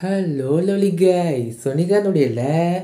Hello lovely guys. So நிகானுடையல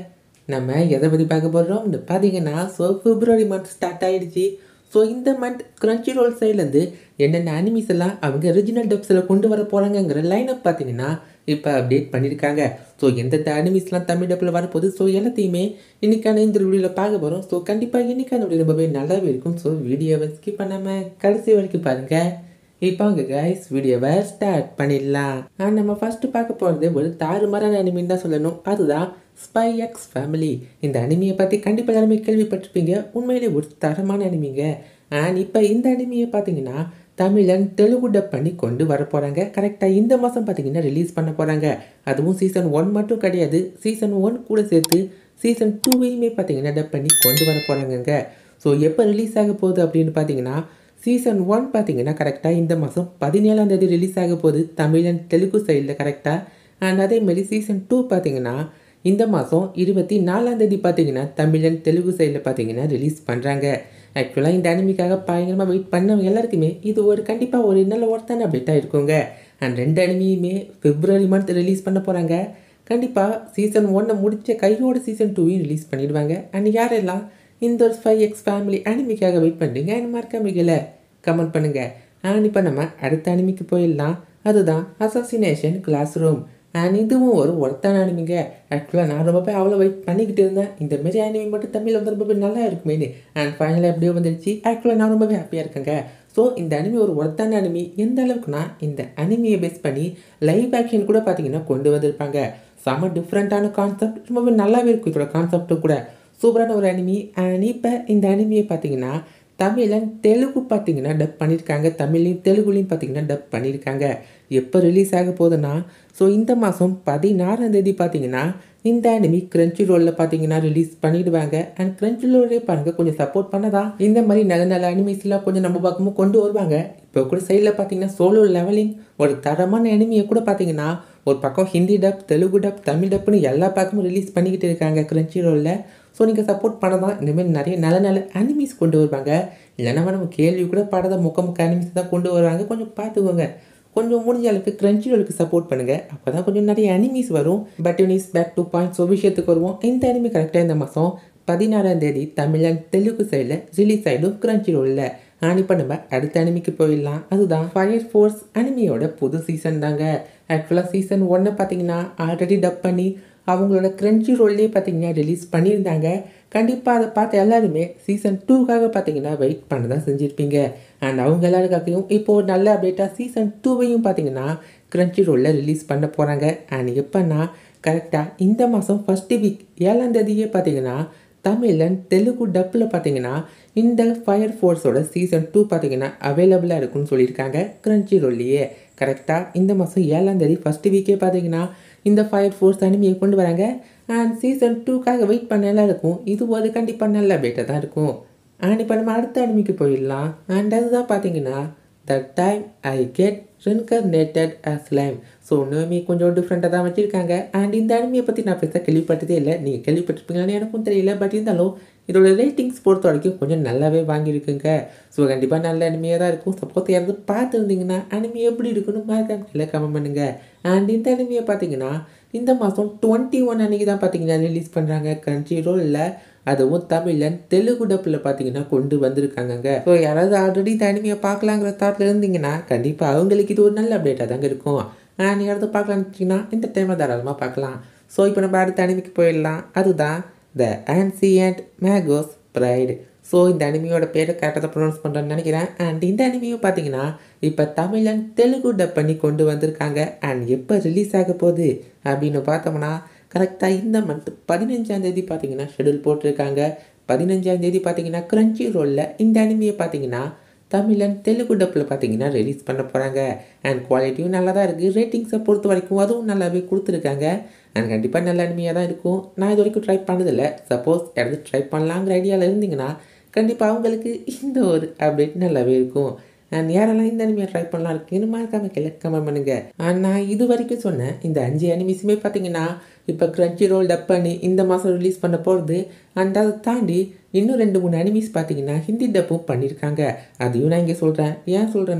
நம்ம எதை பற்றி பார்க்க போடுறோம்னு பார்த்தீங்கன்னா, பிப்ரவரி மந்த் ஸ்டார்ட் ஆகிடுச்சு. ஸோ இந்த மந்த் கிரன்ச்சி ரோல் சைட்லேருந்து என்னென்ன அனிமிஸ் எல்லாம் அவங்க ஒரிஜினல் டப்ஸில் கொண்டு வர போகிறாங்கங்கிற லைனப் பார்த்தீங்கன்னா இப்போ அப்டேட் பண்ணியிருக்காங்க. ஸோ எந்தெந்த அனிமிஸ்லாம் தமிழ் டப்பில் வரப்போகுது, ஸோ எல்லாத்தையுமே இன்றைக்கான இந்த வீடியோவில் பார்க்க போகிறோம். ஸோ கண்டிப்பாக இன்றைக்கான வீடியோ ரொம்பவே நல்லாவே இருக்கும். ஸோ வீடியோவை ஸ்கிப் பண்ணாமல் கடைசி வரைக்கும் பாருங்கள். இப்போ அங்கே கைஸ் வீடியோவை ஸ்டார்ட் பண்ணிடலாம். நம்ம ஃபர்ஸ்ட் பார்க்க போகிறது ஒரு தாறுமாறான அனிமின்னு தான் சொல்லணும். அதுதான் ஸ்பை எக்ஸ் ஃபேமிலி. இந்த அனிமியை பற்றி கண்டிப்பாக எல்லாருமே கேள்விப்பட்டிருப்பீங்க. உண்மையிலே ஒரு தரமான அனிமிங்க. இப்போ இந்த அனிமியை பார்த்தீங்கன்னா தமிழன் தெலுங்கு டப் பண்ணி கொண்டு வர போகிறாங்க. கரெக்டாக இந்த மாதம் பார்த்தீங்கன்னா ரிலீஸ் பண்ண போகிறாங்க. அதுவும் சீசன் 1 மட்டும் கிடையாது, சீசன் 1 கூட சேர்த்து சீசன் 2வையுமே பார்த்தீங்கன்னா டப் பண்ணி கொண்டு வர போகிறாங்கங்க. ஸோ எப்போ ரிலீஸ் ஆக போகுது அப்படின்னு பார்த்தீங்கன்னா, சீசன் 1 பார்த்தீங்கன்னா கரெக்டாக இந்த மாதம் 17ஆம் தேதி ரிலீஸ் ஆக போகுது தமிழ் தெலுங்கு சைடில் கரெக்டாக. அண்ட் அதேமாரி சீசன் 2 பார்த்தீங்கன்னா இந்த மாதம் 24ஆம் தேதி பார்த்தீங்கன்னா தமிழ் தெலுங்கு சைடில் பார்த்தீங்கன்னா ரிலீஸ் பண்ணுறாங்க. ஆக்சுவலாக இந்த அனிமிக்காக பயங்கரமாக வெயிட் பண்ணவங்க எல்லாருக்குமே இது ஒரு கண்டிப்பாக ஒரு நல்ல ஒர்த்தான அப்டேட்டாக இருக்குங்க. அண்ட் ரெண்டு அனிமியுமே பிப்ரவரி மந்த் ரிலீஸ் பண்ண போகிறாங்க. கண்டிப்பாக சீசன் 1 முடித்த கையோட சீசன் 2வையும் ரிலீஸ் பண்ணிடுவாங்க. அண்ட் யாரெல்லாம் இந்த ஒரு ஸ்பை எக்ஸ் ஃபேமிலி அனிமிக்காக வெயிட் பண்ணுறீங்க அண்ட் மறக்காம கமெண்ட் பண்ணுங்கள். அண்ட் இப்போ நம்ம அடுத்த அனிமிக்கு போயிடலாம். அதுதான் அசாசினேஷன் கிளாஸ் ரூம். அண்ட் இதுவும் ஒரு ஒர்த்தான அனிமிங்க. ஆக்சுவலாக நான் ரொம்பவே அவ்வளோ வெயிட் பண்ணிக்கிட்டு இருந்தேன், இந்த மாரி அனிமி மட்டும் தமிழ் வந்து ரொம்பவே நல்லா இருக்குமேனு. அண்ட் ஃபைனலாக எப்படியோ வந்துடுச்சு. ஆக்சுவலாக நான் ரொம்பவே ஹாப்பியாக இருக்கேங்க. ஸோ இந்த அனிமி ஒரு ஒர்த்தான அனிமி. எந்த அளவுக்குனா இந்த அனிமியை பேஸ் பண்ணி லைவ் ஆக்ஷன் கூட பார்த்தீங்கன்னா கொண்டு வந்திருப்பாங்க. செம்ம டிஃப்ரெண்ட்டான கான்செப்ட், ரொம்பவே நல்லாவே இருக்கும் இதோட கான்செப்டும் கூட. சூப்பரான ஒரு அனிமி. அண்ட் இப்போ இந்த அனிமியை பார்த்தீங்கன்னா தமிழ் அண்ட் தெலுங்கு பார்த்தீங்கன்னா டப் பண்ணியிருக்காங்க. தமிழ்லையும் தெலுங்குலையும் பார்த்தீங்கன்னா டப் பண்ணியிருக்காங்க. எப்போ ரிலீஸ் ஆக போகுதுன்னா, ஸோ இந்த மாதம் 16ஆம் தேதி பார்த்தீங்கன்னா இந்த அனிமி கிரன்ச்சி ரோலில் பார்த்தீங்கன்னா ரிலீஸ் பண்ணிடுவாங்க. அண்ட் கிரன்ச்சி ரோலே பாருங்கள் கொஞ்சம் சப்போர்ட் பண்ணதான் இந்த மாதிரி நல்ல நல்ல அனிமிஸ்லாம் கொஞ்சம் நம்ம பக்கமும் கொண்டு வருவாங்க. இப்போ கூட சைடில் பார்த்தீங்கன்னா சோலோ லெவலிங் ஒரு தரமான அனிமியை கூட பார்த்தீங்கன்னா ஒரு பக்கம் ஹிந்தி டப், தெலுங்கு டப், தமிழ் டப்னு எல்லா பக்கமும் ரிலீஸ் பண்ணிக்கிட்டு இருக்காங்க கிரன்ச்சி ரோலில். ஸோ நீங்கள் சப்போர்ட் பண்ண தான் இந்தமாரி நிறைய நல்ல நல்ல அனிமிஸ் கொண்டு வருவாங்க. இல்லைன்னா நம்ம கேள்வி கூட படாத முக்க அனிமிஸ் தான் கொண்டு வருவாங்க. கொஞ்சம் பார்த்துக்கோங்க. கொஞ்சம் முடிஞ்ச அளவுக்கு கிரன்ச்சி ரோலுக்கு சப்போர்ட் பண்ணுங்கள். அப்போ தான் கொஞ்சம் நிறைய அனிமிஸ் வரும். பட் யூனிஸ் பேக் டு பாயிண்ட். ஸோ விஷயத்துக்கு வருவோம். இந்த அனிமி கரெக்டாக இந்த மாதம் 16ஆம் தேதி தமிழ் அண்ட் தெலுங்கு சைடில் ரிலீஸ் ஆகிடும் கிரன்ச்சி ரோலில். இப்போ நம்ம அடுத்த அனிமிக்கு போயிடலாம். அதுதான் ஃபயர் ஃபோர்ஸ் அனிமியோட புது சீசன் தாங்க. ஆக்சுவலாக சீசன் 1 பார்த்தீங்கன்னா ஆல்ரெடி டப் பண்ணி அவங்களோட கிரன்ச்சி ரோல்லே பார்த்தீங்கன்னா ரிலீஸ் பண்ணியிருந்தாங்க. கண்டிப்பாக அதை பார்த்து எல்லாருமே சீசன் 2க்காக பார்த்தீங்கன்னா வெயிட் பண்ண தான் செஞ்சுருப்பீங்க. அண்ட் அவங்க எல்லாருக்காகவும் இப்போது நல்ல அப்டேட்டாக சீசன் 2வையும் பார்த்தீங்கன்னா கிரன்ச்சி ரோலில் ரிலீஸ் பண்ண போகிறாங்க. அண்ட் எப்போன்னா கரெக்டாக இந்த மாதம் ஃபஸ்ட்டு வீக் 7ஆம் தேதியே பார்த்தீங்கன்னா தமிழ் அண்ட் தெலுங்கு டப்பில் பார்த்தீங்கன்னா இந்த ஃபயர் ஃபோர்ஸோட சீசன் 2 பார்த்தீங்கன்னா அவைலபிளாக இருக்குன்னு சொல்லியிருக்காங்க கிரன்ச்சி ரோல்லையே. கரெக்டாக இந்த மாதம் 7ஆம் தேதி ஃபஸ்ட்டு வீக்கே பார்த்தீங்கன்னா இந்த ஃபயர் ஃபோர்ஸ் அனிமியை கொண்டு வராங்க. அண்ட் சீசன் 2க்காக வெயிட் பண்ண எல்லாம் இருக்கும். இது ஒரு கண்டிப்பாக நல்ல அப்டேட்டாக தான் இருக்கும். அண்ட் இப்போ நம்ம அடுத்த அனிமிக்கு போயிடலாம். அண்ட் அதுதான் பார்த்தீங்கன்னா the time I get reincarnated as slime. So இன்னுமே கொஞ்சம் டிஃப்ரெண்ட்டாக தான் வச்சுருக்காங்க. அண்ட் இந்த அனிமியை பற்றி நான் பெருசாக கேள்விப்பட்டதே இல்லை. நீங்கள் கேள்விப்பட்டிருப்பீங்களான்னு எனக்கும் தெரியல. பட் இருந்தாலும் இதோட ரேட்டிங்ஸ் பொறுத்த வரைக்கும் கொஞ்சம் நல்லாவே வாங்கியிருக்குங்க. ஸோ கண்டிப்பாக நல்ல அனிமையாக தான் இருக்கும். சப்போஸ் யாராவது பார்த்துருந்தீங்கன்னா அனிமி எப்படி இருக்குன்னு மறக்காம கமெண்ட் பண்ணுங்கள். அண்ட் இந்த அனிமியை பார்த்தீங்கன்னா இந்த மாதம் 21 அன்றைக்கி தான் பார்த்தீங்கன்னா ரிலீஸ் பண்ணுறாங்க கிரன்ச்சி ரோலில். அதுவும் தமிழ் அண்ட் தெலுங்கு டப்பில் பார்த்தீங்கன்னா கொண்டு வந்திருக்காங்க. ஸோ யாராவது ஆல்ரெடி இந்த அனிமியை பார்க்கலாங்கிற தாட்டில் இருந்தீங்கன்னா கண்டிப்பாக அவங்களுக்கு இது ஒரு நல்ல அப்டேட்டாக தாங்க இருக்கும். அண்ட் யாராவது பார்க்கலான்னு வச்சிங்கன்னா இந்த டைமில் தாராளமாக பார்க்கலாம். ஸோ இப்போ நம்ம அடுத்த அனிமிக்கு போயிடலாம். அதுதான் the ancient magus bride. So இந்த அனிமியோட பேரை கரெக்டாக தான் ப்ரொனவுன்ஸ் பண்ணுறேன்னு நினைக்கிறேன். அண்ட் இந்த அனிமியும் பார்த்தீங்கன்னா இப்போ தமிழ் அண்ட் தெலுங்கு டப் பண்ணி கொண்டு வந்திருக்காங்க. அண்ட் எப்போ ரிலீஸ் ஆக போகுது அப்படின்னு பார்த்தோம்னா கரெக்டாக இந்த மந்த் 15ஆம் தேதி பார்த்தீங்கன்னா ஷெடியூல் போட்டிருக்காங்க. 15ஆம் தேதி பார்த்தீங்கன்னா கிரன்ச்சி ரோலில் இந்த அனிமியை பார்த்தீங்கன்னா தமிழ் அண்ட் தெலுங்கு டப்பில் பார்த்தீங்கன்னா ரிலீஸ் பண்ண போகிறாங்க. அண்ட் குவாலிட்டியும் நல்லா தான் இருக்குது. ரேட்டிங்ஸை பொறுத்த வரைக்கும் அதுவும் நல்லாவே கொடுத்துருக்காங்க. அண்ட் கண்டிப்பாக நல்ல அனிமையாக தான் இருக்கும். நான் இது வரைக்கும் ட்ரை பண்ணதில்லை. சப்போஸ் யாராவது ட்ரை பண்ணலாங்கிற ஐடியாவில் இருந்தீங்கன்னா கண்டிப்பாக அவங்களுக்கு இந்த ஒரு அப்டேட் நல்லாவே இருக்கும். அண்ட் யாரெல்லாம் இந்த அனிமையை ட்ரை பண்ணலாம் இருக்குன்னு மறக்காம கமெண்ட் பண்ணுங்கள். அண்ட் நான் இது வரைக்கும் சொன்னேன் இந்த 5 அனிமிஸுமே பார்த்தீங்கன்னா இப்போ கிரன்ச்சி ரோல் டப் பண்ணி இந்த மாதம் ரிலீஸ் பண்ண போகிறது. அண்ட் அதை தாண்டி இன்னும் 2-3 அனிமிஸ் பார்த்தீங்கன்னா ஹிந்தி டப்பும் பண்ணியிருக்காங்க. அதையும் நான் இங்கே சொல்கிறேன். ஏன் சொல்கிறேன்னா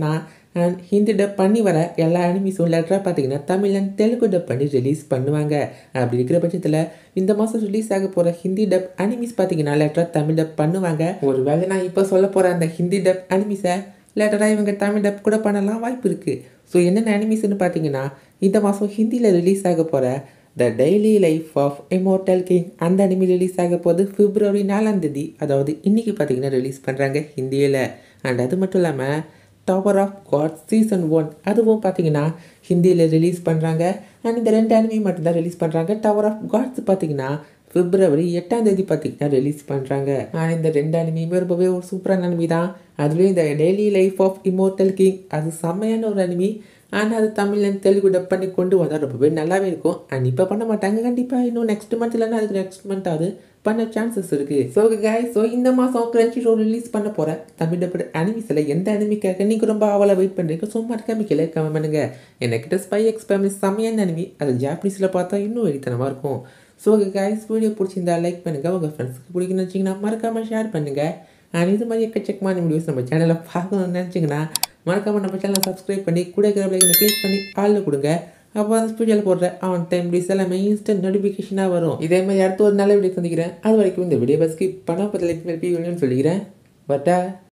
அண்ட் ஹிந்தி டப் பண்ணி வர எல்லா அனிமீஸும் லேட்டராக பார்த்தீங்கன்னா தமிழ் அண்ட் தெலுங்கு டப் பண்ணி ரிலீஸ் பண்ணுவாங்க. அப்படி இருக்கிற பட்சத்தில் இந்த மாதம் ரிலீஸ் ஆக போகிற ஹிந்தி டப் அனிமீஸ் பார்த்தீங்கன்னா லேட்டராக தமிழ் டப் பண்ணுவாங்க. ஒரு வேளை நான் இப்போ சொல்ல போகிற அந்த ஹிந்தி டப் அனிமீஸை லேட்டராக இவங்க தமிழ் டப் கூட பண்ணலாம் வாய்ப்பு இருக்குது. ஸோ என்னென்ன அனிமீஸ்னு பார்த்தீங்கன்னா இந்த மாதம் ஹிந்தியில் ரிலீஸ் ஆக போகிற the daily life of immortal king அந்த அனிமி ரிலீஸ் ஆக போது February 4, அதாவது இன்றைக்கி பார்த்தீங்கன்னா ரிலீஸ் பண்ணுறாங்க ஹிந்தியில். அண்ட் அது மட்டும் இல்லாமல் டவர் ஆஃப் காட்ஸ் சீசன் 1 அதுவும் பார்த்தீங்கன்னா ஹிந்தியில் ரிலீஸ் பண்ணுறாங்க. அண்ட் இந்த 2 அனிமி மட்டும்தான் ரிலீஸ் பண்ணுறாங்க. டவர் ஆஃப் காட்ஸ் பார்த்தீங்கன்னா February 8 பார்த்தீங்கன்னா ரிலீஸ் பண்ணுறாங்க. ஆனால் இந்த 2 அனிமியுமே ரொம்பவே ஒரு சூப்பரான அனிமி தான். அதுலேயும் இந்த daily life of immortal king அது செம்மையான ஒரு அனிமி. ஆனால் அது தமிழ் அண்ட் தெலுங்கு டப் பண்ணி கொண்டு வந்தால் ரொம்பவே நல்லாவே இருக்கும். அண்ட் இப்போ பண்ண மாட்டாங்க, கண்டிப்பாக இன்னும் நெக்ஸ்ட் மந்த் இல்லைன்னா அதுக்கு நெக்ஸ்ட் மந்த் அது பண்ண சான்சஸ் இருக்குது. ஸோ இந்த மாதம் Crunchyroll ரிலீஸ் பண்ண போகிற தமிழ் டப் அனிமிஸில் எந்த அனிமிக்காக நீங்கள் ரொம்ப ஆவலாக வெயிட் பண்ணுறீங்க? சும்மா கமிக்கல கமெண்ட் பண்ணுங்க. என்கிட்ட ஸ்பை எக்ஸ் ஃபேமிலி செம்மையான அனிமி, அது ஜாப்பனீஸில் பார்த்தா இன்னும் வெறித்தனமாக இருக்கும். ஸோ கைஸ் வீடியோ பிடிச்சிருந்தா லைக் பண்ணுங்கள், உங்கள் ஃப்ரெண்ட்ஸுக்கு பிடிக்குன்னு வச்சிங்கன்னா மறக்காமல் ஷேர் பண்ணுங்கள். அண்ட் இது மாதிரி எக்கச்சக்கமான வீடியோஸ் நம்ம சேனலில் பார்க்கணும்னு நினச்சிங்கன்னா மறக்காமல் நம்ம சேனலை சப்ஸ்கிரைப் பண்ணி கூட இருக்கிற பிள்ளைங்களை கிளிக் பண்ணி ஆளில் கொடுங்க. அப்போ அந்த ஸ்பீடியில் போடுற ஆன் டைம் வீடியோஸ் எல்லாமே இன்ஸ்டன்ட் நோட்டிஃபிகேஷனாக வரும். இதே மாதிரி அடுத்த ஒரு நல்ல வீடியோ சந்திக்கிறேன். அது வரைக்கும் இந்த வீடியோ ஸ்கிப் பண்ண பற்றி லைக் பண்ணி சொல்லிக்கிறேன். பட்டா